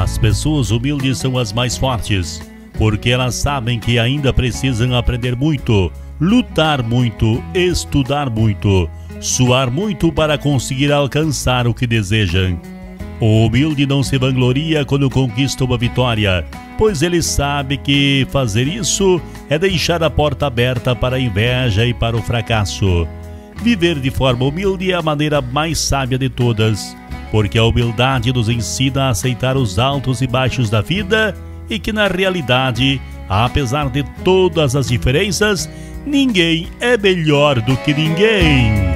As pessoas humildes são as mais fortes, porque elas sabem que ainda precisam aprender muito, lutar muito, estudar muito, suar muito para conseguir alcançar o que desejam. O humilde não se vangloria quando conquista uma vitória, pois ele sabe que fazer isso é deixar a porta aberta para a inveja e para o fracasso. Viver de forma humilde é a maneira mais sábia de todas, porque a humildade nos ensina a aceitar os altos e baixos da vida e que, na realidade, apesar de todas as diferenças, ninguém é melhor do que ninguém.